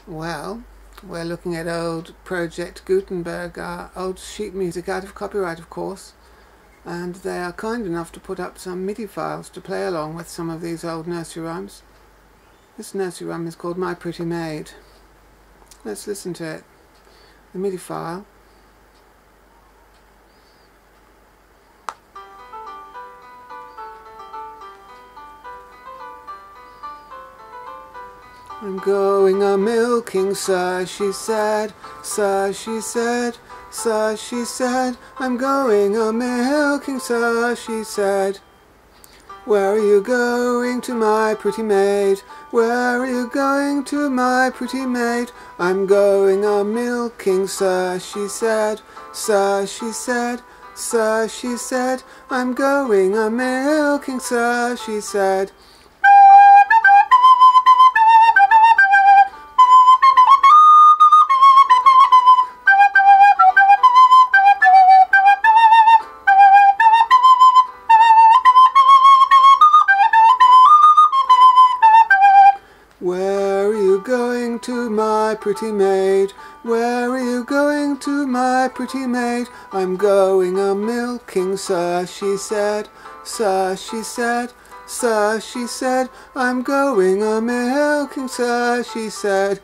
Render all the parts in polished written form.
Well, we're looking at old Project Gutenberg, old sheet music out of copyright, of course, and they are kind enough to put up some MIDI files to play along with some of these old nursery rhymes. This nursery rhyme is called My Pretty Maid. Let's listen to it. The MIDI file. I'm going a-milking, sir, she said, sir, she said, sir, she said. I'm going a-milking, sir, she said. Where are you going to, my pretty maid? Where are you going to, my pretty maid? I'm going a-milking, sir, she said, sir, she said, sir, she said. I'm going a-milking, sir, she said. Where are you going to, my pretty maid? Where are you going to, my pretty maid? I'm going a-milking, sir, she said, sir, she said, sir, she said. I'm going a-milking, sir, she said.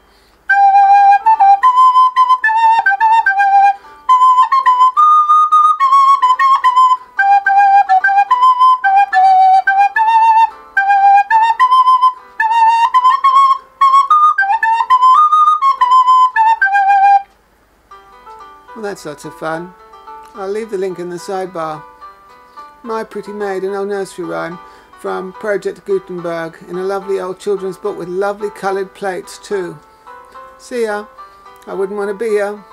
Well, that's lots of fun. I'll leave the link in the sidebar. My Pretty Maid, an old nursery rhyme from Project Gutenberg in a lovely old children's book with lovely coloured plates too. See ya. I wouldn't want to be ya.